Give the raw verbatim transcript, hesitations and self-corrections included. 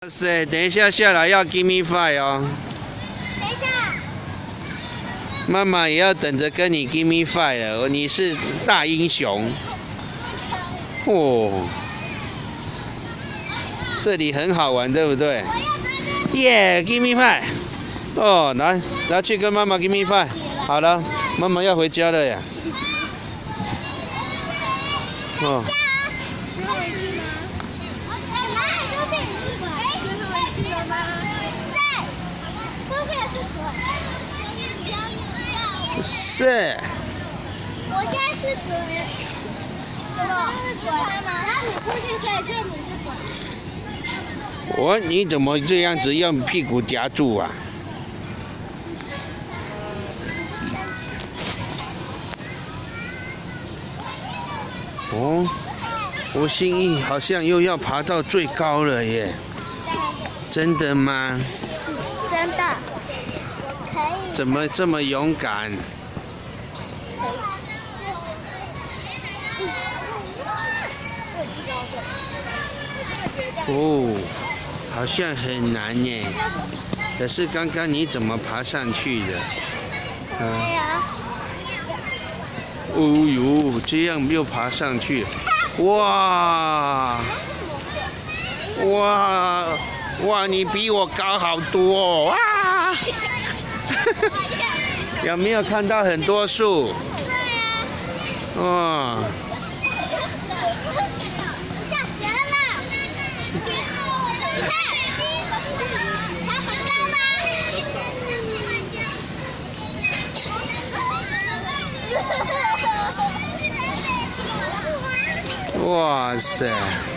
哇塞，等一下下来要 give me five 哦。 等一下。 妈妈也要等着跟你 give me five 了，你是大英雄。哦，这里很好玩，对不对？耶、yeah, ，give me five。哦，来，来去跟妈妈 give me five。好了，妈妈要回家了呀。哦。 是。 我现在是鬼。什么？是鬼吗？然后你出去，所以这你是鬼。 我你怎么这样子用屁股夹住啊？哦，我心意好像又要爬到最高了耶！真的吗？ 真的。我可以。 怎么这么勇敢？ 哦，好像很难耶。可是刚刚你怎么爬上去的？啊？哦呦，这样又爬上去，哇！哇哇，你比我高好多哦！哇！有没有看到很多树？对呀。哇！ 哇塞！